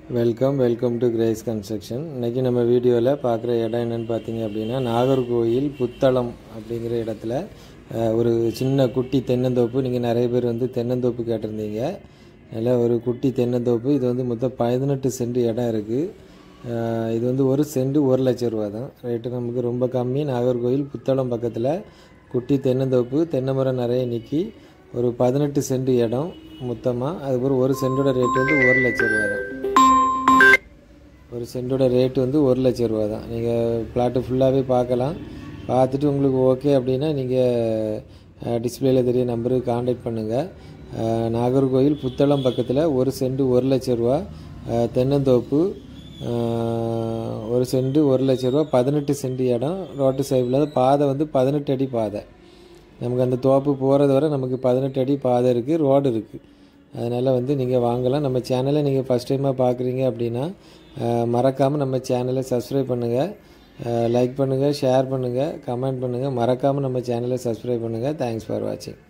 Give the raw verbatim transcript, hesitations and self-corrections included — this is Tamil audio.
Welcome welcome to Grace Construction. இன்றைக்கி நம்ம வீடியோவில் பார்க்குற இடம் என்னென்னு பார்த்தீங்க அப்படின்னா, நாகர்கோவில் புத்தளம் அப்படிங்கிற இடத்துல ஒரு சின்ன குட்டி தென்னந்தோப்பு. நீங்கள் நிறைய பேர் வந்து தென்னந்தோப்பு கேட்டிருந்தீங்க. அதில் ஒரு குட்டி தென்னந்தோப்பு. இது வந்து மொத்தம் பதினெட்டு சென்ட் இடம் இருக்குது. இது வந்து ஒரு சென்ட் ஒரு லட்சம் ரூபா தான் ரேட்டு. நமக்கு ரொம்ப கம்மி. நாகர்கோவில் புத்தளம் பக்கத்தில் குட்டி தென்னந்தோப்பு. தென்னை மரம் நிறைய நிற்கி ஒரு பதினெட்டு சென்ட் இடம் மொத்தமாக. அதுக்கப்புறம் ஒரு சென்டோட ரேட்டு வந்து ஒரு லட்சம் ரூபா தான். ஒரு சென்டோட ரேட்டு வந்து ஒரு லட்சம் ரூபா தான். நீங்கள் பிளாட்டு ஃபுல்லாகவே பார்க்கலாம். பார்த்துட்டு உங்களுக்கு ஓகே அப்படின்னா நீங்கள் டிஸ்பிளேயில் தெரிய நம்பருக்கு காண்டாக்ட் பண்ணுங்கள். நாகர்கோவில் புத்தளம் பக்கத்தில் ஒரு சென்ட் ஒரு லட்சம் ரூபா தென்னந்தோப்பு. ஒரு சென்ட் ஒரு லட்ச ரூபா, பதினெட்டு சென்ட் இடம். ரோட்டு சைடில் பாதை வந்து பதினெட்டு அடி பாதை. நமக்கு அந்த தோப்பு போகிறது வரை நமக்கு பதினெட்டு அடி பாதை இருக்குது, ரோடு இருக்குது. அதனால் வந்து நீங்கள் வாங்கலாம். நம்ம சேனலை நீங்கள் ஃபஸ்ட் டைமாக பார்க்குறீங்க அப்படின்னா மறக்காமல் நம்ம சேனலை சப்ஸ்கிரைப் பண்ணுங்கள், லைக் பண்ணுங்கள், ஷேர் பண்ணுங்கள், கமெண்ட் பண்ணுங்கள். மறக்காமல் நம்ம சேனலை சப்ஸ்கிரைப் பண்ணுங்கள். தேங்க்ஸ் ஃபார் வாட்சிங்.